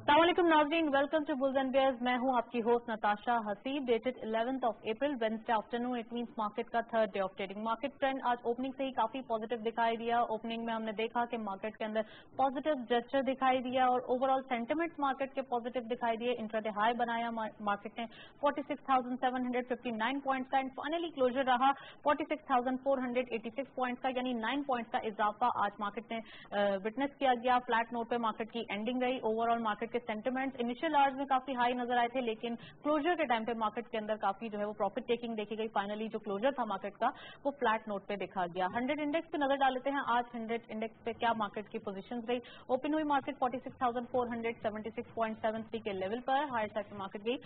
अस्सलामुअलैकुम नाज़रीन, welcome to bulls and bears. मैं हूं आपकी host Natasha Haseeb. Dated 11th of April, Wednesday afternoon. It means market का third day of trading. Market trend आज ओपनिंग से ही काफी पॉजिटिव दिखाई दिया। ओपनिंग में हमने देखा कि मार्केट के अंदर पॉजिटिव जेस्चर दिखाई दिया और ओवरऑल सेंटिमेंट्स मार्केट के पॉजिटिव दिखाई दिए। इंट्राडे हाई बनाया मार्केट ने 46,759 पॉइंट्स का एंड फाइनली क्लोजर रहा 46,486 पॉइंट्स का, यानी 9 पॉइंट्स का इजाफा आज मार्केट ने विटनेस किया गया। फ्लैट नोट पे मार्केट की एंडिंग रही। ओवरऑल मार्केट के सेंटिमेंट्स इनिशियल आवर्स में काफी हाई नजर आए थे, लेकिन क्लोजर के टाइम पे मार्केट के अंदर काफी जो है वो प्रॉफिट टेकिंग देखी गई। फाइनली जो क्लोजर था मार्केट का वो फ्लैट नोट पे देखा गया। 100 इंडेक्स पे नजर डाल लेते हैं। आज 100 इंडेक्स पे क्या मार्केट की पोजीशंस रही। ओपन हुई मार्केट 46,476.73 के लेवल पर। हायर साइड पे मार्केट गई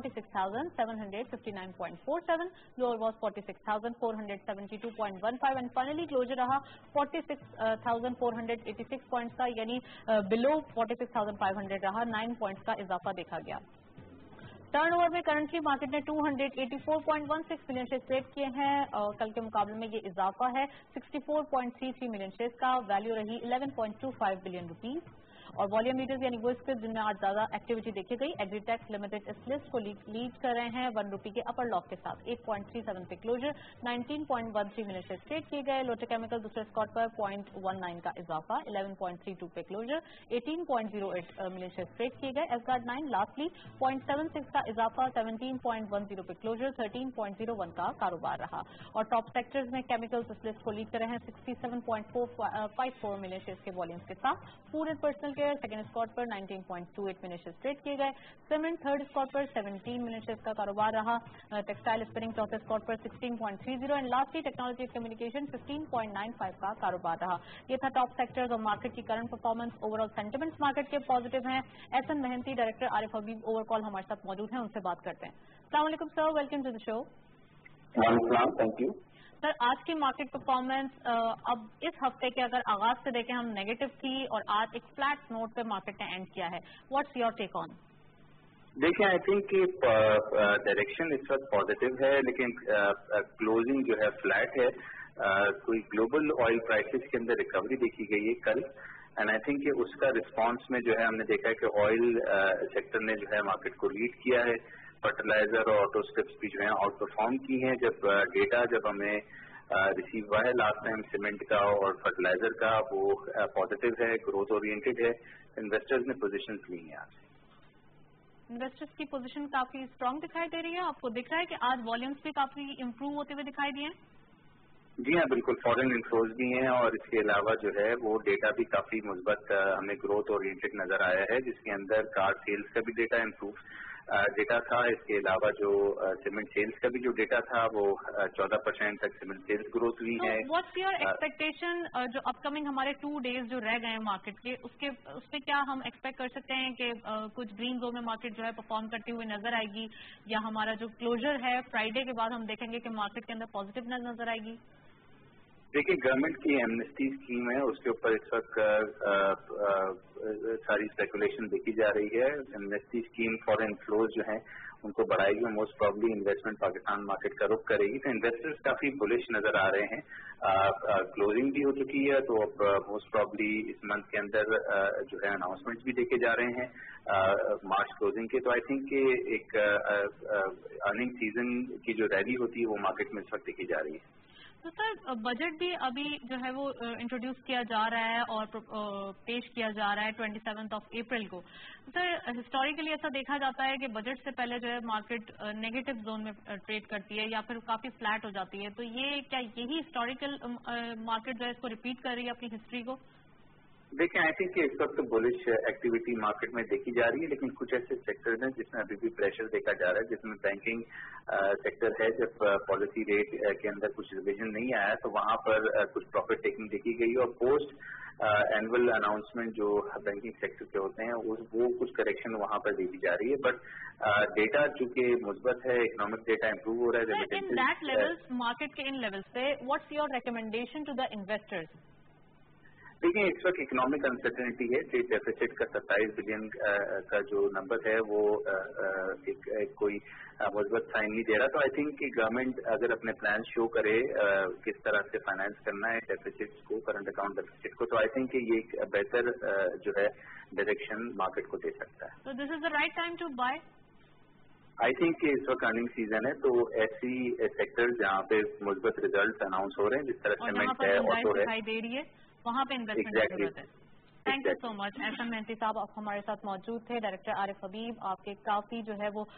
46,759.47। Lower was 46,472.15 and finally closure रहा 46,486 पॉइंट्स का, यानी बिलो 46,500 रहा। 9 पॉइंट्स का इजाफा देखा गया। टर्नओवर में करंटली मार्केट ने 284.16 मिलियन शेयर ट्रेड किए हैं और कल के मुकाबले में ये इजाफा है 64.33 मिलियन शेयर का। वैल्यू रही 11.25 बिलियन रुपीज। और वॉल्यूम लीडर्स यानी वो स्क्रिप्ट जिनमें आज ज्यादा एक्टिविटी देखी गई। एग्रीटेक्स लिमिटेड इस लिस्ट को लीड कर रहे हैं 1 रुपी के अपर लॉक के साथ। 8.37 पे क्लोजर। 19.13 मिलियन शेयर ट्रेड किए गए। लोटे केमिकल दूसरे स्कॉट पर 0.19 का इजाफा 11.32 पे क्लोजर। 18.08 मिलियन शेयर ट्रेड किए गए। एसगार्ड 9 लास्टली 0.76 का इजाफा 17.10 पे क्लोजर। 13.01 का कारोबार रहा। और टॉप सेक्टर्स में केमिकल्स इस लिस्ट को लीड कर रहे हैं 67.54 मिलियन शेयर के वॉल्यूम्स के साथ। Food and personal care second spot पर 19.28 मिलियन शेयर ट्रेड किए गए। सीमेंट थर्ड स्पॉट पर 17 मिलियन शेयर का कारोबार रहा। टेक्सटाइल स्पिनिंग चौथे स्पॉट पर 16.30 एंड लास्टली टेक्नोलॉजी कम्युनिकेशन 15.95 का कारोबार रहा। ये था टॉप सेक्टर्स और मार्केट की current performance. Overall sentiments market के पॉजिटिव हैं। S N director Arif Habib ओवरकॉल हमारे साथ मौजूद हैं, उनसे बात करते हैं। अस्सलाम वालेकुम sir, welcome to the show. Thank you sir, आज की मार्केट परफॉर्मेंस अब इस हफ्ते के अगर आगाज से देखें हम नेगेटिव थी और आज एक फ्लैट नोट पे मार्केट ने एंड किया है। What's your take on? देखिए, आई थिंक कि डायरेक्शन इस वक्त पॉजिटिव है, लेकिन क्लोजिंग जो है फ्लैट है। कोई ग्लोबल ऑयल प्राइसेस के अंदर रिकवरी देखी गई है कल एंड आई थिंक कि उसका रिस्पांस में जो है हमने देखा है कि ऑयल सेक्टर ने जो है मार्केट को लीड किया है। फर्टिलाइजर और ऑटो स्ट्रिप्स भी जो है आउट परफॉर्म की हैं। जब हमें रिसीव हुआ है लास्ट टाइम सीमेंट का और फर्टिलाइजर का, वो पॉजिटिव है, ग्रोथ ओरिएंटेड है। इन्वेस्टर्स ने पोजीशंस ली हैं आज। इन्वेस्टर्स की पोजीशन काफी स्ट्रांग दिखाई दे रही है। आपको दिख रहा है कि आज वॉल्यूम्स भी काफी इंप्रूव होते हुए दिखाई दिए? जी हाँ, बिल्कुल। फॉरेन इन्फ्लोज भी हैं और इसके अलावा जो है वो डेटा भी काफी मुस्बत हमें ग्रोथ ओरिएंटेड नजर आया है, जिसके अंदर कार सेल्स का भी डेटा इम्प्रूव डेटा था। इसके अलावा जो सीमेंट सेल्स का भी जो डेटा था वो 14% तक सीमेंट सेल्स ग्रोथ हुई है। व्हाट्स योर एक्सपेक्टेशन जो अपकमिंग हमारे 2 डेज जो रह गए हैं मार्केट के, उसके क्या हम एक्सपेक्ट कर सकते हैं कि कुछ ग्रीन जोन में मार्केट जो है परफॉर्म करती हुई नजर आएगी, या हमारा जो क्लोजर है फ्राइडे के बाद हम देखेंगे कि मार्केट के अंदर पॉजिटिव नजर आएगी? देखिए, गवर्नमेंट की एमनेस्टी स्कीम है, उसके ऊपर इस वक्त सारी स्पेकुलेशन देखी जा रही है। एमनेस्टी स्कीम फॉरेन फ्लोज जो है उनको बढ़ाएगी, most probably investment Pakistan market का रुख करेगी। तो इन्वेस्टर्स काफी बुलिश नजर आ रहे हैं। क्लोजिंग भी हो चुकी है, तो अब मोस्ट प्रॉब्ली इस मंथ के अंदर जो है अनाउंसमेंट्स भी देखे जा रहे हैं मार्च क्लोजिंग के। तो आई थिंक कि एक अर्निंग सीजन की जो रैली होती है वो मार्केट में इस वक्त देखी जा रही है। तो सर, बजट भी अभी जो है वो इंट्रोड्यूस किया जा रहा है और पेश किया जा रहा है 27th of April को। सर, हिस्टोरिकली ऐसा देखा जाता है कि बजट से पहले जो है मार्केट नेगेटिव जोन में ट्रेड करती है या फिर काफी फ्लैट हो जाती है। तो ये क्या यही हिस्टोरिकल मार्केट जो है इसको रिपीट कर रही है अपनी हिस्ट्री को? देखिए, आई थिंक इस वक्त बुलिश एक्टिविटी मार्केट में देखी जा रही है, लेकिन कुछ ऐसे सेक्टर्स हैं जिसमें अभी भी प्रेशर देखा जा रहा है, जिसमें बैंकिंग सेक्टर है। जब पॉलिसी रेट के अंदर कुछ रिविजन नहीं आया तो वहां पर कुछ प्रॉफिट टेकिंग देखी गई और पोस्ट एनुअल अनाउंसमेंट जो बैंकिंग सेक्टर के होते हैं वो कुछ करेक्शन वहां पर देखी जा रही है। बट डेटा चूंकि मुस्बत है, इकोनॉमिक डेटा इंप्रूव हो रहा है। इन दैट लेवल्स, मार्केट के इन लेवल्स पे what's your recommendation to the investors? देखिए इस वक्त इकोनॉमिक अनसर्टेनिटी है, ट्रेड डेफिसिट का 27 बिलियन का जो नंबर है वो एक कोई मुस्बत साइन नहीं दे रहा। तो आई थिंक कि गवर्नमेंट अगर अपने प्लान शो करे किस तरह से फाइनेंस करना है डेफिसिट को, करंट अकाउंट डेफिसिट को, तो आई थिंक कि ये एक बेहतर जो है डायरेक्शन मार्केट को दे सकता है। तो this is the right time to buy? I think कि इस वक्त अर्निंग सीजन है, तो ऐसी सेक्टर्स जहाँ पे मुस्बत रिजल्ट अनाउंस हो रहे हैं, जिस तरह सीमेंट है, ऑटो है, दिखाई दे रही है, वहाँ पे इन्वेस्टमेंट की जरूरत है। Thank you so much. Ehsan Mehanti साहब आप हमारे साथ मौजूद थे। डायरेक्टर आरिफ हबीब, आपके काफी जो है वो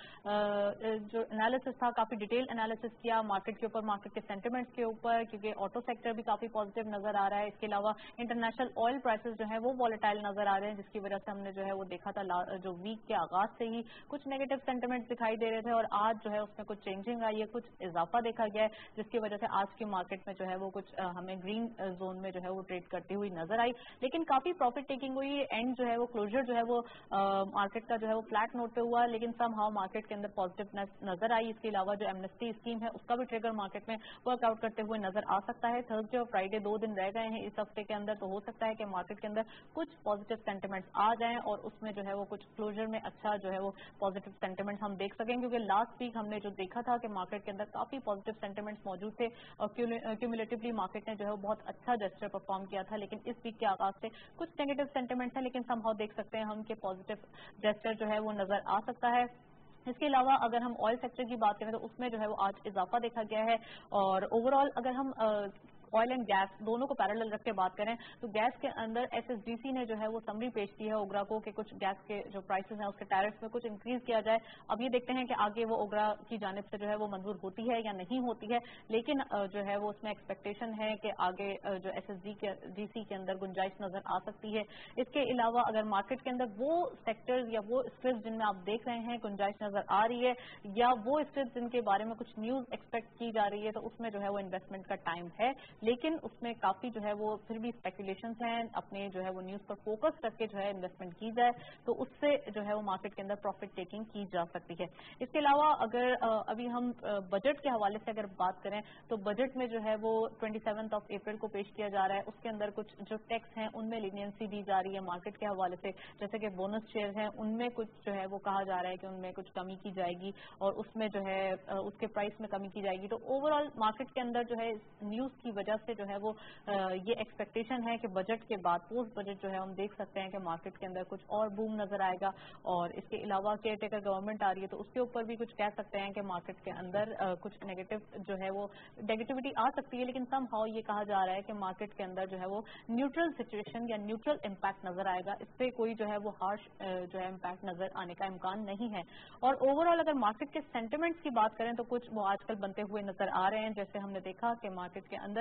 जो एनालिसिस था, काफी डिटेल एनालिसिस किया मार्केट के ऊपर, मार्केट के सेंटिमेंट्स के ऊपर, क्योंकि ऑटो सेक्टर भी काफी पॉजिटिव नजर आ रहा है। इसके अलावा इंटरनेशनल ऑयल प्राइसेस जो है वो वॉलेटाइल नजर आ रहे हैं, जिसकी वजह से हमने जो है वो देखा था जो वीक के आगाज से ही कुछ नेगेटिव सेंटिमेंट्स दिखाई दे रहे थे, और आज जो है उसमें कुछ चेंजिंग आई है, कुछ इजाफा देखा गया है, जिसकी वजह से आज की मार्केट में जो है वो कुछ हमें ग्रीन जोन में जो है वो ट्रेड करती हुई नजर आई। लेकिन काफी प्रॉफिट टेकिंग हुई, एंड जो है वो क्लोजर जो है वो मार्केट का जो है वो फ्लैट नोट पे हुआ, लेकिन समहाउ मार्केट के अंदर पॉजिटिवनेस नजर आई। इसके अलावा जो एमनेस्टी स्कीम है उसका भी ट्रिगर मार्केट में वर्कआउट करते हुए नजर आ सकता है। थर्सडे और फ्राइडे 2 दिन रह गए हैं इस हफ्ते के अंदर, तो हो सकता है कि मार्केट के अंदर कुछ पॉजिटिव सेंटिमेंट्स आ जाएं और उसमें जो है वो कुछ क्लोजर में अच्छा जो है वो पॉजिटिव सेंटिमेंट्स हम देख सकें, क्योंकि लास्ट वीक हमने जो देखा था कि मार्केट के अंदर काफी पॉजिटिव सेंटिमेंट्स मौजूद थे और क्यूमुलेटिवली मार्केट ने जो है वो बहुत अच्छा जेस्चर परफॉर्म किया था। लेकिन इस वीक के आगाज से कुछ नेगेटिव सेंटिमेंट्स हैं, लेकिन समहाउ देख सकते हैं हम कि पॉजिटिव जेस्चर जो है वो नजर आ सकता है। इसके अलावा अगर हम ऑयल सेक्टर की बात करें तो उसमें जो है वो आज इजाफा देखा गया है, और ओवरऑल अगर हम ऑयल एंड गैस दोनों को पैरेलल रख के बात करें तो गैस के अंदर एसएसडीसी ने जो है वो समरी पेश की है ओगरा को कि कुछ गैस के जो प्राइसेस हैं उसके टैरिफ में कुछ इंक्रीज किया जाए। अब ये देखते हैं कि आगे वो ओगरा की जानिब से जो है वो मंजूर होती है या नहीं होती है, लेकिन जो है वो उसमें एक्सपेक्टेशन है कि आगे जो एसएसडीसी के अंदर गुंजाइश नजर आ सकती है। इसके अलावा अगर मार्केट के अंदर वो सेक्टर्स या वो स्क्रिप्ट जिनमें आप देख रहे हैं गुंजाइश नजर आ रही है, या वो स्क्रिप्ट जिनके बारे में कुछ न्यूज एक्सपेक्ट की जा रही है, तो उसमें जो है वो इन्वेस्टमेंट का टाइम है। लेकिन उसमें काफी जो है वो फिर भी स्पेकुलेशंस हैं, अपने जो है वो न्यूज पर फोकस करके जो है इन्वेस्टमेंट की जाए तो उससे जो है वो मार्केट के अंदर प्रॉफिट टेकिंग की जा सकती है। इसके अलावा अगर अभी हम बजट के हवाले से अगर बात करें तो बजट में जो है वो 27 अप्रैल को पेश किया जा रहा है, उसके अंदर कुछ जो टैक्स हैं उनमें लीनियंसी दी जा रही है मार्केट के हवाले से, जैसे कि बोनस शेयर हैं उनमें कुछ जो है वो कहा जा रहा है कि उनमें कुछ कमी की जाएगी और उसमें जो है उसके प्राइस में कमी की जाएगी। तो ओवरऑल मार्केट के अंदर जो है न्यूज की वजह से जो है वो ये एक्सपेक्टेशन है कि बजट के बाद पोस्ट बजट जो है हम देख सकते हैं कि मार्केट के अंदर कुछ और बूम नजर आएगा। और इसके अलावा केयर टेकर गवर्नमेंट आ रही है तो उसके ऊपर भी कुछ कह सकते हैं कि मार्केट के अंदर कुछ नेगेटिव जो है वो नेगेटिविटी आ सकती है, लेकिन सम हाउ ये कहा जा रहा है कि मार्केट के अंदर जो है वो न्यूट्रल सिचुएशन या न्यूट्रल इम्पैक्ट नजर आएगा, इस पर कोई जो है वो हार्श जो है इम्पैक्ट नजर आने का इम्कान नहीं है। और ओवरऑल अगर मार्केट के सेंटिमेंट्स की बात करें तो कुछ वो आजकल बनते हुए नजर आ रहे हैं, जैसे हमने देखा कि मार्केट के अंदर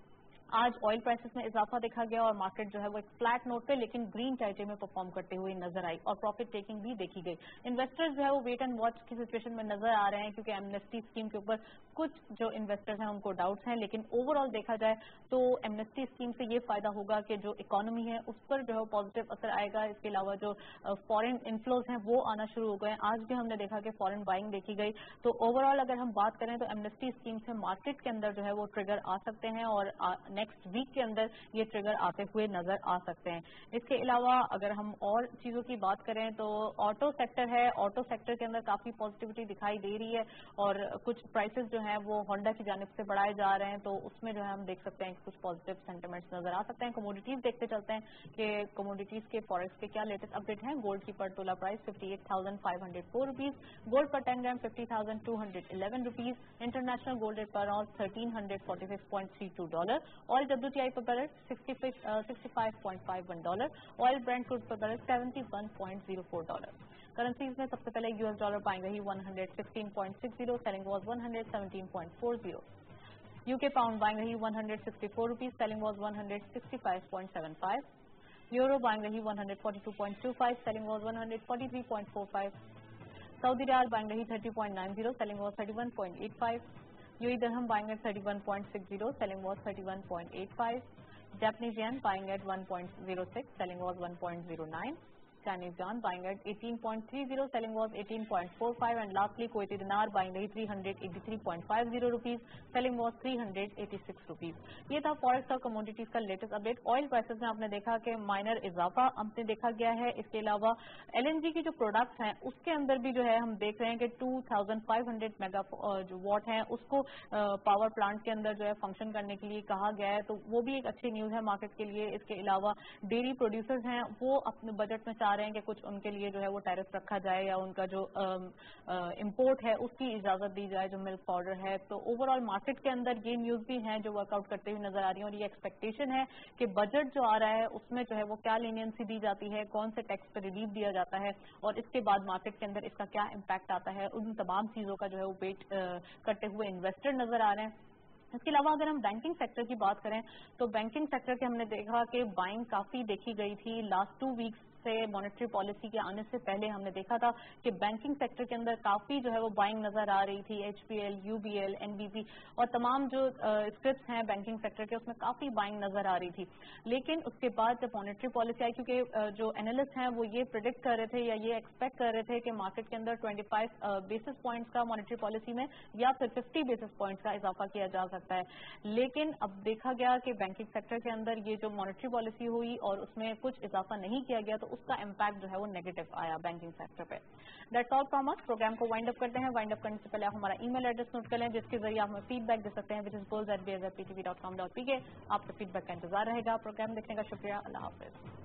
आज ऑयल प्राइसेस में इजाफा देखा गया और मार्केट जो है वो एक फ्लैट नोट पे लेकिन ग्रीन टेरिटरी में परफॉर्म करते हुए नजर आई और प्रॉफिट टेकिंग भी देखी गई। इन्वेस्टर्स जो है वो वेट एंड वॉच की सिचुएशन में नजर आ रहे हैं, क्योंकि एमनेस्टी स्कीम के ऊपर कुछ जो इन्वेस्टर्स हैं उनको डाउट्स हैं, लेकिन ओवरऑल देखा जाए तो एमनेस्टी स्कीम से ये फायदा होगा कि जो इकोनॉमी है उस पर जो है पॉजिटिव असर आएगा। इसके अलावा जो फॉरेन इन्फ्लोज हैं वो आना शुरू हो गए, आज भी हमने देखा कि फॉरेन बाइंग देखी गई। तो ओवरऑल अगर हम बात करें तो एमनेस्टी स्कीम से मार्केट के अंदर जो है वो ट्रिगर आ सकते हैं और नेक्स्ट वीक के अंदर ये ट्रिगर आते हुए नजर आ सकते हैं। इसके अलावा अगर हम और चीजों की बात करें तो ऑटो सेक्टर है, ऑटो सेक्टर के अंदर काफी पॉजिटिविटी दिखाई दे रही है और कुछ प्राइसेस जो हैं वो होंडा की जानिब से बढ़ाए जा रहे हैं, तो उसमें जो है हम देख सकते हैं कि कुछ पॉजिटिव सेंटिमेंट्स नजर आ सकते हैं। कमोडिटीज देखते चलते हैं कि कमोडिटीज के फॉरेक्स के क्या लेटेस्ट अपडेट हैं। गोल्ड की पर तोला प्राइस 58,504 रुपीज, गोल्ड पर 10 gram 50,211 rupees, international gold rate पर all $1,346.32, oil WTI per barrel $65.51, oil brent crude पर barrel $71.04। करेंसीज में सबसे पहले यूएस डॉलर पाएंगे ही 116.60, selling was 117.40। UK pound buying रही 164 rupees, selling was 165.75। Euro buying रही 142.25, selling was 143.45। Saudi riyal buying रही 30.90, selling was 31.85। UAE dirham buying at 31.60, selling was 31.85. Japanese yen buying at 1.06, selling was 1.09. Chinese yuan buying at 18.30, selling was 18.45, and lastly Kuwaiti dinar buying रही 383.50 rupees, selling was 386 rupees. ये था forex और commodities का latest update. Oil prices में आपने देखा कि minor इजाफा हमने देखा गया है. इसके अलावा LNG की जो प्रोडक्ट्स हैं उसके अंदर भी जो है हम देख रहे हैं कि 2500 मेगा जो वॉट हैं उसको पावर प्लांट के अंदर जो है फंक्शन करने के लिए कहा गया है, तो वो भी एक अच्छी न्यूज है मार्केट के लिए. इसके अलावा डेयरी प्रोड्यूसर्स हैं वो अपने बजट में चाह रहे हैं कि कुछ उनके लिए जो है वो टैरिफ रखा जाए या उनका जो इंपोर्ट है उसकी इजाजत दी जाए जो मिल्क पाउडर है. तो ओवरऑल मार्केट के अंदर ये न्यूज भी हैं जो वर्कआउट करते हुए नजर आ रही है, और ये एक्सपेक्टेशन है कि बजट जो आ रहा है उसमें जो है वो क्या लीनियंसी दी जाती है, कौन से टैक्स पर रिलीफ दिया जाता है, और इसके बाद मार्केट के अंदर इसका क्या इम्पैक्ट आता है. उन तमाम चीजों का जो है वो वेट करते हुए इन्वेस्टर नजर आ रहे हैं. इसके अलावा अगर हम बैंकिंग सेक्टर की बात करें तो बैंकिंग सेक्टर के हमने देखा कि बाइंग काफी देखी गई थी लास्ट 2 वीक्स से. मॉनेटरी पॉलिसी के आने से पहले हमने देखा था कि बैंकिंग सेक्टर के अंदर काफी जो है वो बाइंग नजर आ रही थी. HPL, UBL, NBP और तमाम जो स्क्रिप्ट्स हैं बैंकिंग सेक्टर के उसमें काफी बाइंग नजर आ रही थी. लेकिन उसके बाद जब मॉनेटरी पॉलिसी आई, क्योंकि जो एनालिस्ट हैं वो ये प्रिडिक्ट कर रहे थे या ये एक्सपेक्ट कर रहे थे कि मार्केट के अंदर 25 बेसिस पॉइंट्स का मॉनेटरी पॉलिसी में या फिर 50 बेसिस पॉइंट्स का इजाफा किया जा सकता है. लेकिन अब देखा गया कि बैंकिंग सेक्टर के अंदर ये जो मॉनेटरी पॉलिसी हुई और उसमें कुछ इजाफा नहीं किया गया तो उसका इम्पैक्ट जो है वो नेगेटिव आया बैंकिंग सेक्टर पे. That's all from us. Program को वाइंड अप करते हैं. वाइंड अप करने से पहले आप हमारा ईमेल एड्रेस नोट कर लें जिसके जरिए आप हमें फीडबैक दे सकते हैं, which is buzz@buzz@ptv.com.pk. आपके फीडबैक का इंतजार रहेगा. प्रोग्राम देखने का शुक्रिया. अल्लाह हाफिज.